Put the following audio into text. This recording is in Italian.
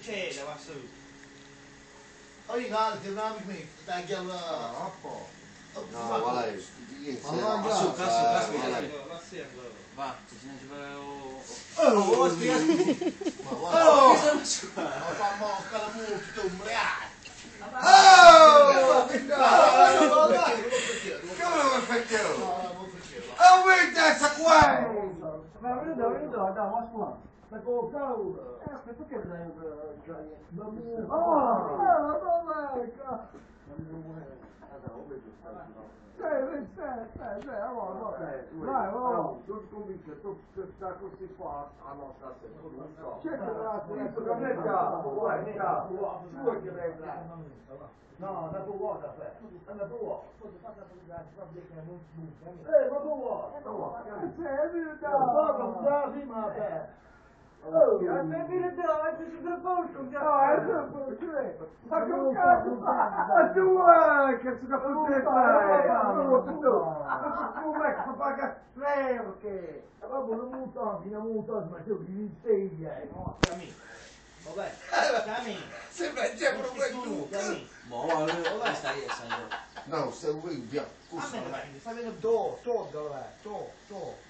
c'è va su. Oi, guarda, che un amico mio, dai che allora. No, guarda, Va, ci ne ci Oh, spiegati. Ma guarda, ma fa mocca la multa, tu mleai. Oh! Come lo faccio? Oh, wait, that's a quack! Ma vedo, da wasma. Ma con cavolo. Perché non è tu convince tu sta così qua a nostra no, da tu vuota da tu vuota ma tu vuota Oh, I maybe the dog is the boat. Oh, I don't know. Ma che cazzo fa? Ma tu che si fa tutte come che paga perché? Ma muto, ma tu mi sei No, Cami. Vabbè. Cami. Sembra già proprio tu. Cami. Dove stai No, sei un via. A me vai, fai vedere to, dove? To.